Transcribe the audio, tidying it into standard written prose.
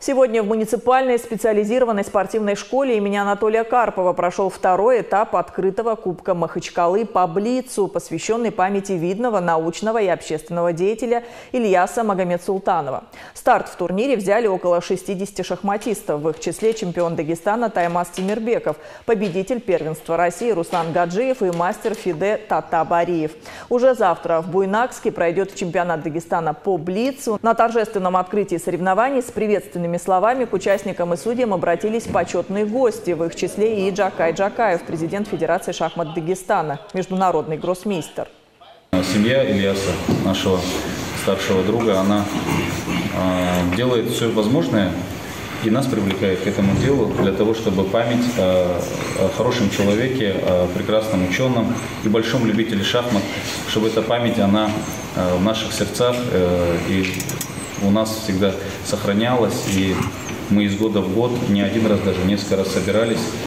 Сегодня в муниципальной специализированной спортивной школе имени Анатолия Карпова прошел второй этап открытого Кубка Махачкалы по блицу, посвященный памяти видного научного и общественного деятеля Ильяса Магомедсултанова. Старт в турнире взяли около 60 шахматистов, в их числе чемпион Дагестана Таймас Тимирбеков, победитель первенства России Руслан Гаджиев и мастер ФИДЕ Татабариев. Уже завтра в Буйнакске пройдет чемпионат Дагестана по блицу. На торжественном открытии соревнований с приветственными словами к участникам и судьям обратились почетные гости, в их числе и Джакай Джакаев, президент Федерации шахмат Дагестана, международный гроссмейстер. Семья Ильяса, нашего старшего друга, она делает все возможное и нас привлекает к этому делу для того, чтобы память о хорошем человеке, о прекрасном ученом и большом любителе шахмат, чтобы эта память, она в наших сердцах и у нас всегда сохранялась, и мы из года в год, не один раз, даже несколько раз собирались